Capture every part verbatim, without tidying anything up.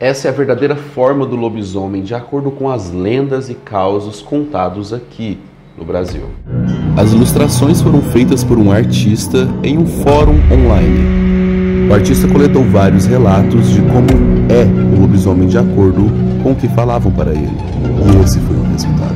Essa é a verdadeira forma do lobisomem, de acordo com as lendas e causos contados aqui no Brasil. As ilustrações foram feitas por um artista em um fórum online. O artista coletou vários relatos de como é o lobisomem de acordo com o que falavam para ele. E esse foi o resultado.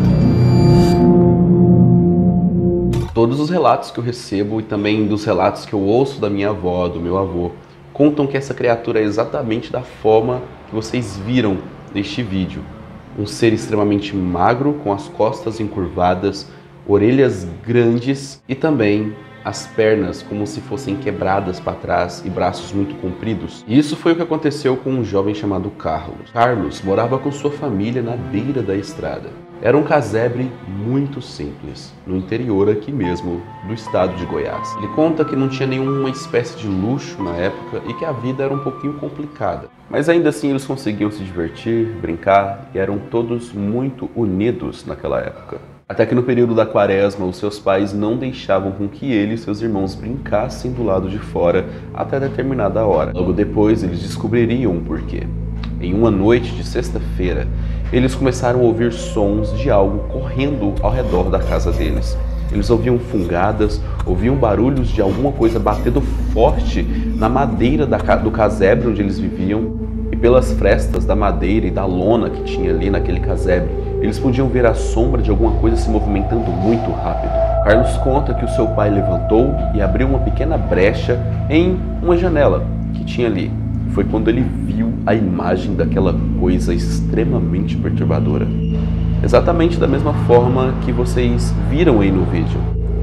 Todos os relatos que eu recebo e também dos relatos que eu ouço da minha avó, do meu avô, contam que essa criatura é exatamente da forma que vocês viram neste vídeo. Um ser extremamente magro, com as costas encurvadas, orelhas grandes e também as pernas como se fossem quebradas para trás e braços muito compridos. E isso foi o que aconteceu com um jovem chamado Carlos. Carlos morava com sua família na beira da estrada. Era um casebre muito simples, no interior aqui mesmo do estado de Goiás. Ele conta que não tinha nenhuma espécie de luxo na época e que a vida era um pouquinho complicada. Mas ainda assim eles conseguiam se divertir, brincar e eram todos muito unidos naquela época. Até que no período da quaresma, os seus pais não deixavam com que ele e seus irmãos brincassem do lado de fora até determinada hora. Logo depois eles descobririam o porquê. Em uma noite de sexta-feira, eles começaram a ouvir sons de algo correndo ao redor da casa deles. Eles ouviam fungadas, ouviam barulhos de alguma coisa batendo forte na madeira do casebre onde eles viviam, e pelas frestas da madeira e da lona que tinha ali naquele casebre, eles podiam ver a sombra de alguma coisa se movimentando muito rápido. Carlos conta que o seu pai levantou e abriu uma pequena brecha em uma janela que tinha ali. Foi quando ele viu a imagem daquela coisa extremamente perturbadora. Exatamente da mesma forma que vocês viram aí no vídeo.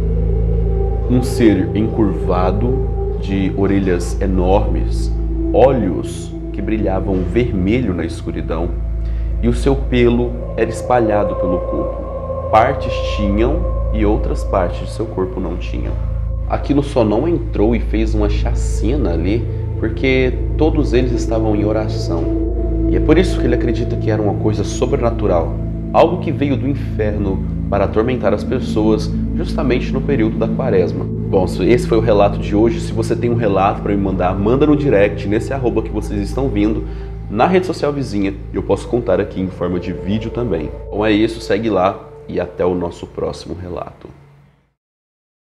Um ser encurvado, de orelhas enormes, olhos que brilhavam vermelho na escuridão, e o seu pelo era espalhado pelo corpo. Partes tinham e outras partes de seu corpo não tinham. Aquilo só não entrou e fez uma chacina ali, porque todos eles estavam em oração. E é por isso que ele acredita que era uma coisa sobrenatural, algo que veio do inferno para atormentar as pessoas justamente no período da quaresma. Bom, esse foi o relato de hoje. Se você tem um relato para me mandar, manda no direct, nesse arroba que vocês estão vindo, na rede social vizinha, eu posso contar aqui em forma de vídeo também. Então é isso, segue lá e até o nosso próximo relato.